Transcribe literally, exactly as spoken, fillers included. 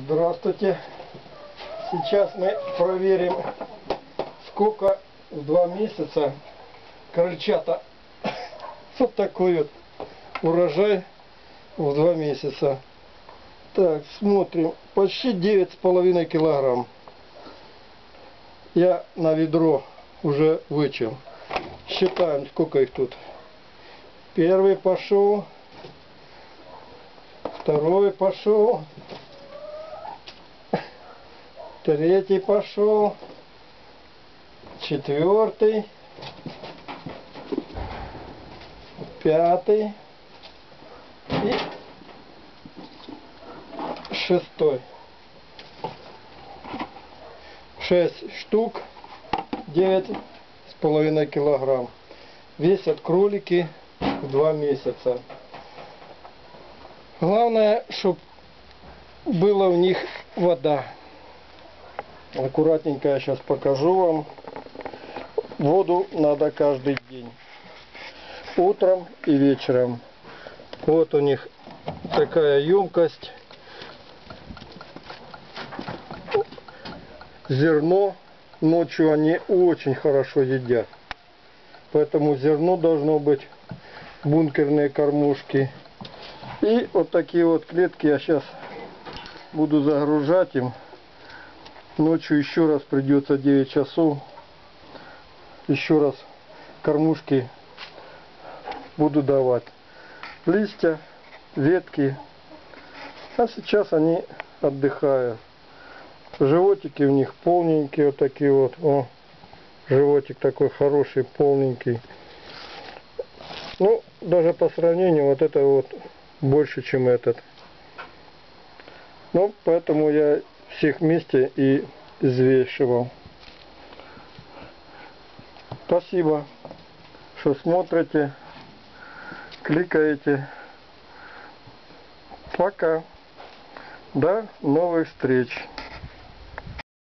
Здравствуйте. Сейчас мы проверим, сколько в два месяца крольчата. Вот такой вот урожай в два месяца. Так, смотрим. Почти девять с половиной килограмм. Я на ведро уже вычел. Считаем, сколько их тут. Первый пошел. Второй пошел. Третий пошел. Четвертый. Пятый. И шестой. Шесть штук. Девять с половиной килограмм. Весят кролики в два месяца. Главное, чтобы была в них вода. Аккуратненько я сейчас покажу вам. Воду надо каждый день. Утром и вечером. Вот у них такая емкость. Зерно. Ночью они очень хорошо едят. Поэтому зерно должно быть. Бункерные кормушки. И вот такие вот клетки я сейчас буду загружать им. Ночью еще раз придется девять часов. Еще раз кормушки буду давать. Листья, ветки. А сейчас они отдыхают. Животики у них полненькие, вот такие вот. О, животик такой хороший, полненький. Ну, даже по сравнению, вот это вот больше, чем этот. Ну, поэтому я всех вместе и взвешивал. Спасибо, что смотрите, кликаете. Пока. До новых встреч.